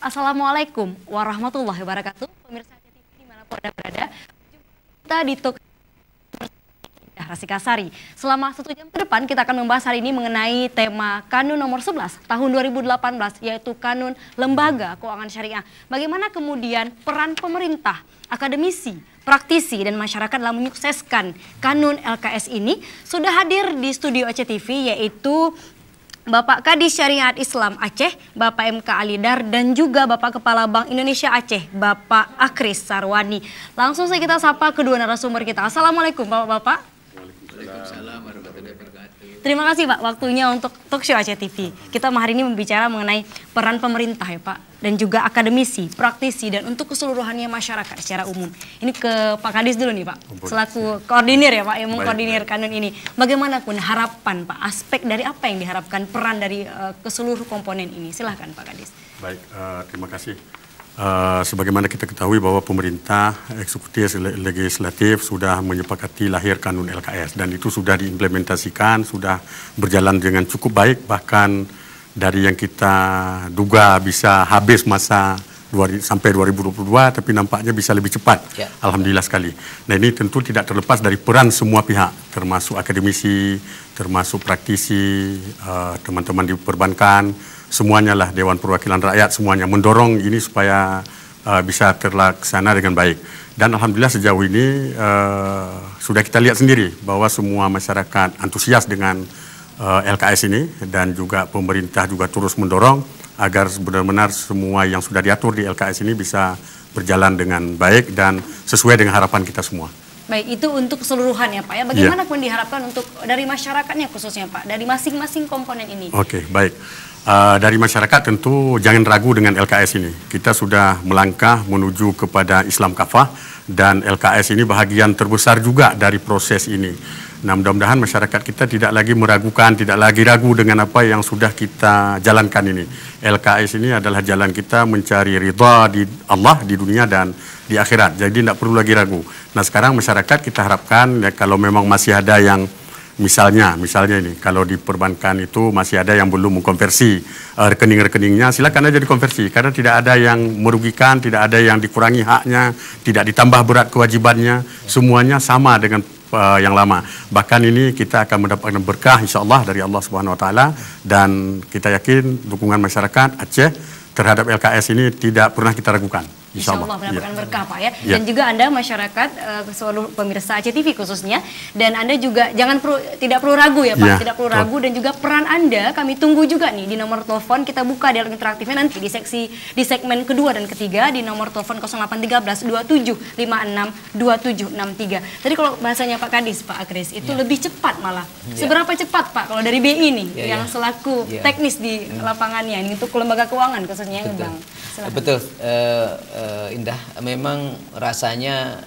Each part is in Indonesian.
Assalamualaikum warahmatullahi wabarakatuh. Pemirsa TV dimanapun Anda berada, kita di Talk Rasika Sari. Selama 1 jam ke depan kita akan membahas hari ini mengenai tema Kanun nomor 11 tahun 2018, yaitu Kanun Lembaga Keuangan Syariah. Bagaimana kemudian peran pemerintah, akademisi, praktisi, dan masyarakat dalam menyukseskan Kanun LKS ini. Sudah hadir di studio Aceh TV yaitu Bapak Kadis Syariat Islam Aceh, Bapak MK Alidar, dan juga Bapak Kepala Bank Indonesia Aceh, Bapak Akris Sarwani. Langsung saja kita sapa kedua narasumber kita. Assalamualaikum Bapak-Bapak. Waalaikumsalam warahmatullahi wabarakatuh. Terima kasih Pak waktunya untuk Talk Show Aceh TV. Kita hari ini membicara mengenai peran pemerintah ya Pak, dan juga akademisi, praktisi, dan untuk keseluruhannya masyarakat secara umum. Ini ke Pak Kadis dulu nih Pak, selaku koordinir ya Pak, yang mengkoordinir Kanun ini. Bagaimanapun harapan Pak, aspek dari apa yang diharapkan peran dari keseluruh komponen ini. Silahkan Pak Kadis. Baik, terima kasih. Sebagaimana kita ketahui bahwa pemerintah, eksekutif, legislatif sudah menyepakati lahir Kanun LKS, dan itu sudah diimplementasikan, sudah berjalan dengan cukup baik, bahkan dari yang kita duga bisa habis masa sampai 2022, tapi nampaknya bisa lebih cepat. Ya. Alhamdulillah sekali. Nah, ini tentu tidak terlepas dari peran semua pihak, termasuk akademisi, termasuk praktisi, teman-teman di perbankan, semuanya lah, Dewan Perwakilan Rakyat, semuanya mendorong ini supaya bisa terlaksana dengan baik. Dan alhamdulillah sejauh ini sudah kita lihat sendiri bahwa semua masyarakat antusias dengan LKS ini, dan juga pemerintah juga terus mendorong agar benar-benar semua yang sudah diatur di LKS ini bisa berjalan dengan baik dan sesuai dengan harapan kita semua. Baik, itu untuk keseluruhan ya Pak ya. Bagaimana pun diharapkan untuk dari masyarakatnya khususnya Pak, dari masing-masing komponen ini? Oke, baik. Dari masyarakat tentu jangan ragu dengan LKS ini. Kita sudah melangkah menuju kepada Islam kafah, dan LKS ini bahagian terbesar juga dari proses ini. Nah, mudah-mudahan masyarakat kita tidak lagi meragukan, tidak lagi ragu dengan apa yang sudah kita jalankan ini. LKS ini adalah jalan kita mencari ridha di Allah di dunia dan di akhirat. Jadi tidak perlu lagi ragu. Nah, sekarang masyarakat kita harapkan ya, kalau memang masih ada yang misalnya ini, kalau di perbankan itu masih ada yang belum mengkonversi rekening-rekeningnya, silakan aja dikonversi, karena tidak ada yang merugikan, tidak ada yang dikurangi haknya, tidak ditambah berat kewajibannya, semuanya sama dengan yang lama. Bahkan ini kita akan mendapatkan berkah insya Allah dari Allah Subhanahu Wa Taala, dan kita yakin dukungan masyarakat Aceh terhadap LKS ini tidak pernah kita ragukan. Insya Allah mendapatkan berkah Pak ya. Dan juga Anda masyarakat, seluruh pemirsa Aceh TV khususnya, dan Anda juga tidak perlu ragu ya Pak, tidak perlu ragu, dan juga peran Anda kami tunggu juga nih di nomor telepon. Kita buka dialog interaktifnya nanti di segmen kedua dan ketiga di nomor telepon 0813 2756 2763. Tadi kalau bahasanya Pak Kadis, Pak Akris, itu lebih cepat malah. Seberapa cepat Pak kalau dari BI nih yang selaku teknis di lapangannya ini untuk lembaga keuangan khususnya yang Bang? Betul. Indah, memang rasanya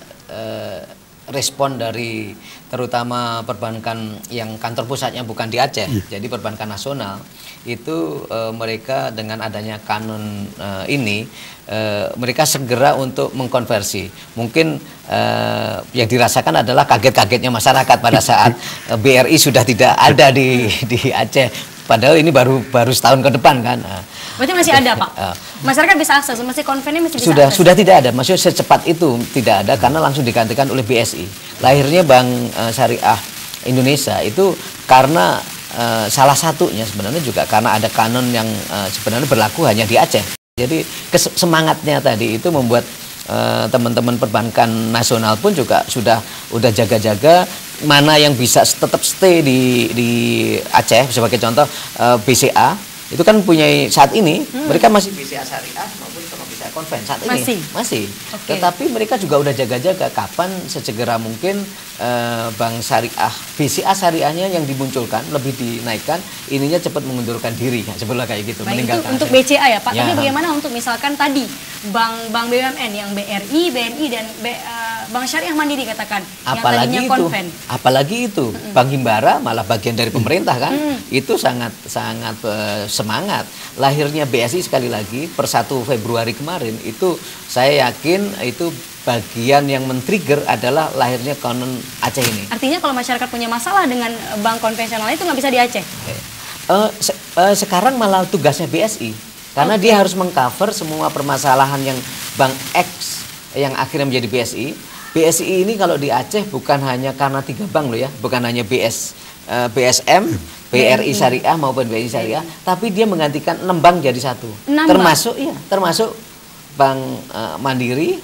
respon dari terutama perbankan yang kantor pusatnya bukan di Aceh, jadi perbankan nasional itu mereka dengan adanya Kanun ini mereka segera untuk mengkonversi. Mungkin yang dirasakan adalah kaget-kagetnya masyarakat pada saat BRI sudah tidak ada di Aceh. Padahal ini baru setahun ke depan kan. Berarti masih ada Pak? Masyarakat bisa akses, masih konvennya masih bisa akses? Sudah tidak ada, maksudnya secepat itu tidak ada karena langsung digantikan oleh BSI. Lahirnya Bank Syariah Indonesia itu karena salah satunya sebenarnya juga karena ada kanun yang sebenarnya berlaku hanya di Aceh. Jadi semangatnya tadi itu membuat teman-teman perbankan nasional pun juga udah jaga-jaga mana yang bisa tetap stay di Aceh. Sebagai contoh BCA itu kan punya saat ini mereka masih BCA Syariah maupun sama BCA Konven saat ini masih. Okay. Tetapi mereka juga udah jaga-jaga kapan sesegera mungkin Bank Syariah BCA Syariahnya yang dimunculkan lebih dinaikkan, ininya cepat mengundurkan diri sebetulnya kayak gitu. Nah, meninggalkan itu untuk BCA ya Pak. Tapi bagaimana untuk misalkan tadi bank BUMN yang BRI, BNI, dan Bank Syariah Mandiri katakan apalagi yang tadinya konven. Apalagi itu Bank Himbara malah bagian dari pemerintah kan. Itu sangat semangat. Lahirnya BSI sekali lagi per 1 Februari kemarin itu saya yakin itu bagian yang men-trigger adalah lahirnya Kanun Aceh ini. Artinya kalau masyarakat punya masalah dengan bank konvensional itu nggak bisa di Aceh? Sekarang malah tugasnya BSI. Karena dia harus mengcover semua permasalahan yang Bank X yang akhirnya menjadi BSI. BSI ini kalau di Aceh bukan hanya karena 3 bank loh ya, bukan hanya BSM, BRI Syariah maupun BRI Syariah, tapi dia menggantikan 6 bank jadi satu. Termasuk Bank Mandiri,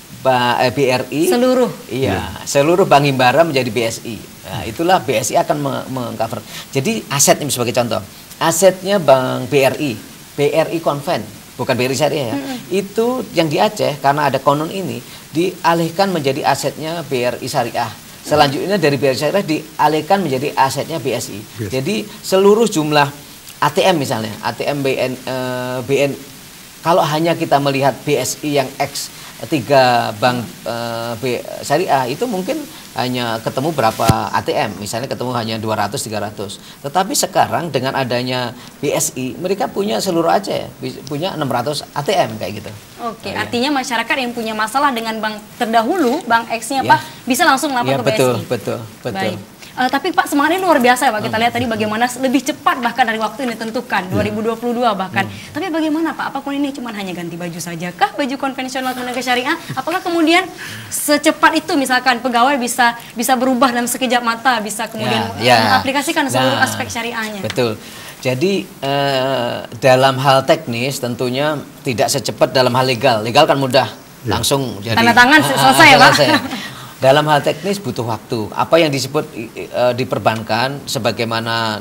BRI, seluruh bank himbara menjadi BSI. Nah, itulah BSI akan mengcover. Jadi aset ini sebagai contoh, asetnya Bank BRI Konven, bukan BRI Syariah ya. Itu yang di Aceh karena ada konon ini dialihkan menjadi asetnya BRI Syariah. Selanjutnya dari BRI Syariah dialihkan menjadi asetnya BSI. Jadi seluruh jumlah ATM misalnya, ATM BN kalau hanya kita melihat BSI yang X 3 bank syariah itu mungkin hanya ketemu berapa ATM, misalnya ketemu hanya 200-300. Tetapi sekarang dengan adanya BSI mereka punya seluruh Aceh, punya 600 ATM kayak gitu. Oke, artinya masyarakat yang punya masalah dengan bank terdahulu, bank X-nya Pak, bisa langsung lapor ke BSI. Betul. Baik. Tapi Pak, semangatnya luar biasa ya Pak. Kita lihat tadi bagaimana lebih cepat bahkan dari waktu yang ditentukan, 2022 bahkan. Tapi bagaimana Pak? Apakah ini cuma hanya ganti baju saja kah? Baju konvensional kemudian ke syariah? Apakah kemudian secepat itu misalkan pegawai bisa berubah dalam sekejap mata, bisa kemudian mengaplikasikan seluruh aspek syariahnya? Betul. Jadi dalam hal teknis tentunya tidak secepat dalam hal legal. Legal kan mudah, langsung jadi tanda tangan selesai ya Pak. Dalam hal teknis butuh waktu. Apa yang disebut di perbankan sebagaimana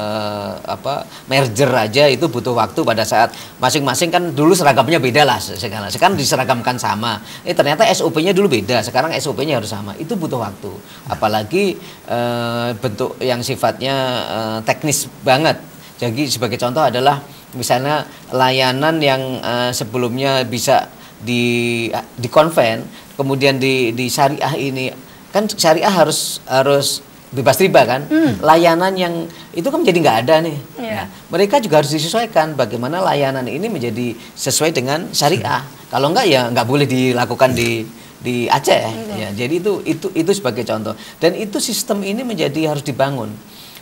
merger aja itu butuh waktu pada saat masing-masing kan dulu seragamnya beda lah sekarang diseragamkan sama. Ternyata SOP-nya dulu beda, sekarang SOP-nya harus sama. Itu butuh waktu. Apalagi bentuk yang sifatnya teknis banget. Jadi sebagai contoh adalah misalnya layanan yang sebelumnya bisa di konven, kemudian di syariah ini kan syariah harus bebas riba kan, layanan yang itu kan menjadi nggak ada nih. Nah, mereka juga harus disesuaikan bagaimana layanan ini menjadi sesuai dengan syariah. Kalau enggak ya nggak boleh dilakukan di Aceh. Ya, jadi itu sebagai contoh, dan itu sistem ini menjadi harus dibangun.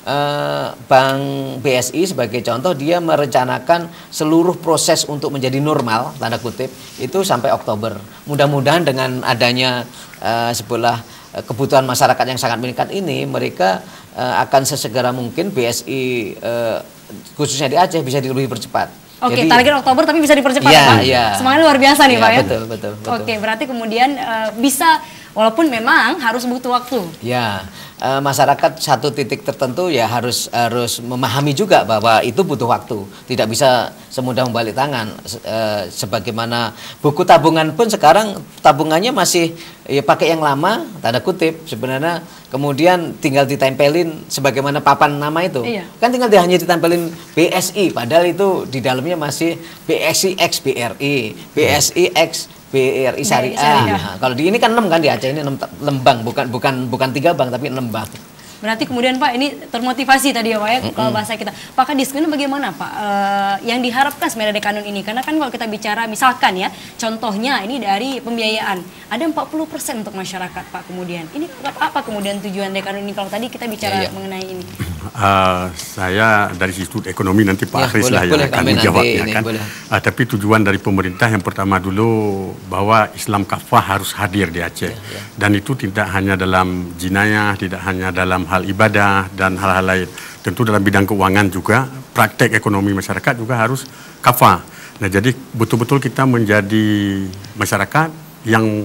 Bank BSI sebagai contoh dia merencanakan seluruh proses untuk menjadi normal tanda kutip itu sampai Oktober. Mudah-mudahan dengan adanya sebuah kebutuhan masyarakat yang sangat meningkat ini, mereka akan sesegera mungkin BSI khususnya di Aceh bisa lebih percepat. Oke, target Oktober tapi bisa dipercepat Pak. Semangatnya luar biasa nih Pak ya. Betul. Oke, berarti kemudian bisa walaupun memang harus butuh waktu. Ya. Masyarakat satu titik tertentu ya harus memahami juga bahwa itu butuh waktu, tidak bisa semudah membalik tangan. Sebagaimana buku tabungan pun sekarang tabungannya masih ya pakai yang lama tanda kutip sebenarnya, kemudian tinggal ditempelin sebagaimana papan nama itu kan tinggal hanya ditempelin BSI, padahal itu di dalamnya masih BSI X BRI, BSI X BRI Syariah. Nah, kalau di ini kan 6 kan di Aceh ini 6 bank, bukan 3 bank tapi 6 bank. Berarti kemudian Pak ini termotivasi tadi ya Pak ya kalau bahasa kita. Pak Kadis, bagaimana Pak yang diharapkan sebenarnya dari kanun ini? Karena kan kalau kita bicara misalkan ya contohnya ini dari pembiayaan ada 40% untuk masyarakat Pak, kemudian ini apa kemudian tujuan dari kanun ini kalau tadi kita bicara mengenai ini? Saya dari Institut Ekonomi nanti Pak Akhris lah yang akan menjawabnya kan. Tapi tujuan dari pemerintah yang pertama dulu bahwa Islam kafah harus hadir di Aceh. Dan itu tidak hanya dalam jinayah, tidak hanya dalam hal ibadah dan hal-hal lain. Tentu dalam bidang keuangan juga, praktek ekonomi masyarakat juga harus kafah. Nah, jadi betul-betul kita menjadi masyarakat yang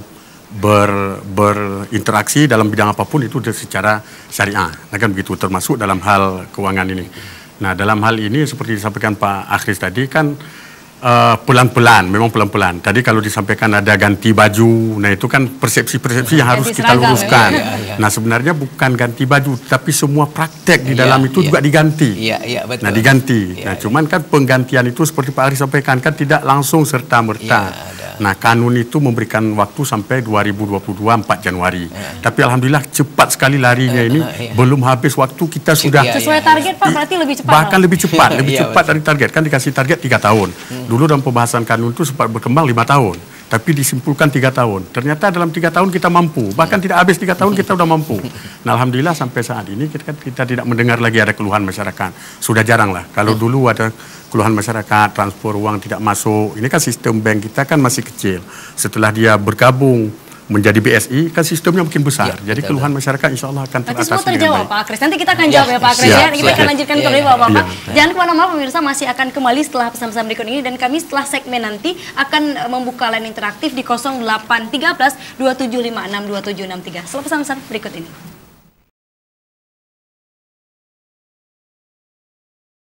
berinteraksi dalam bidang apapun itu secara syariah. Nah, kan begitu, termasuk dalam hal keuangan ini. Nah, dalam hal ini seperti disampaikan Pak Akhris tadi kan pelan-pelan, memang pelan-pelan. Tadi kalau disampaikan ada ganti baju, nah itu kan persepsi-persepsi yang harus kita luruskan. Nah, sebenarnya bukan ganti baju, tapi semua praktek di dalam itu juga diganti. Betul. Nah, diganti. Nah, cuman kan penggantian itu seperti Pak Akhris sampaikan kan tidak langsung serta-merta. Nah, kanun itu memberikan waktu sampai 2022 4 Januari. Tapi alhamdulillah cepat sekali larinya ini. Belum habis waktu kita sudah sesuai target Pak, berarti lebih cepat. Bahkan lebih cepat, lebih cepat dari target. Kan dikasih target 3 tahun. Dulu dalam pembahasan kanun itu sempat berkembang 5 tahun. tapi disimpulkan 3 tahun. Ternyata dalam 3 tahun kita mampu, bahkan tidak habis 3 tahun kita sudah mampu. Nah, alhamdulillah sampai saat ini kita tidak mendengar lagi ada keluhan masyarakat. Sudah jarang lah. Kalau dulu ada keluhan masyarakat, transfer uang tidak masuk. Ini kan sistem bank kita kan masih kecil. Setelah dia bergabung menjadi BSI, kan sistemnya makin besar. Jadi keluhan masyarakat insya Allah akan teratasi. Nanti semua terjawab Pak Kris. Nanti kita akan jawab ya Pak Kris ya. Kita akan lanjutkan kembali Bapak-Bapak. Jangan kemana-mana pemirsa, masih akan kembali setelah pesan-pesan berikut ini. Dan kami setelah segmen nanti akan membuka line interaktif di 0813 2756 2763. Setelah pesan-pesan berikut ini.